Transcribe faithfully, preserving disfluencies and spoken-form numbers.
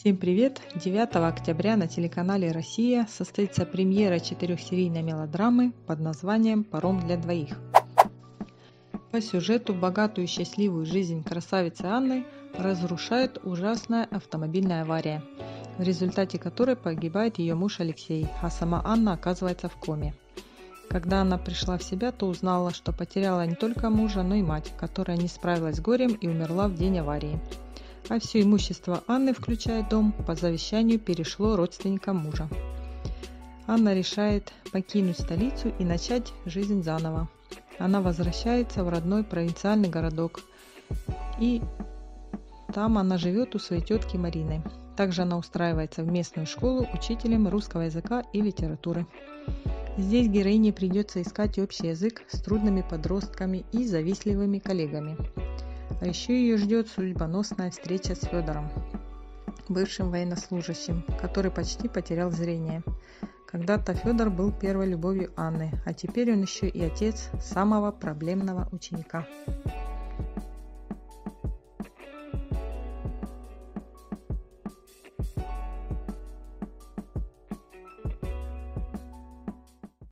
Всем привет! девятого октября на телеканале «Россия» состоится премьера четырехсерийной мелодрамы под названием «Паром для двоих». По сюжету богатую и счастливую жизнь красавицы Анны разрушает ужасная автомобильная авария, в результате которой погибает ее муж Алексей, а сама Анна оказывается в коме. Когда она пришла в себя, то узнала, что потеряла не только мужа, но и мать, которая не справилась с горем и умерла в день аварии. А все имущество Анны, включая дом, по завещанию перешло родственникам мужа. Анна решает покинуть столицу и начать жизнь заново. Она возвращается в родной провинциальный городок, и там она живет у своей тетки Марины. Также она устраивается в местную школу учителем русского языка и литературы. Здесь героине придется искать общий язык с трудными подростками и завистливыми коллегами. А еще ее ждет судьбоносная встреча с Федором, бывшим военнослужащим, который почти потерял зрение. Когда-то Федор был первой любовью Анны, а теперь он еще и отец самого проблемного ученика.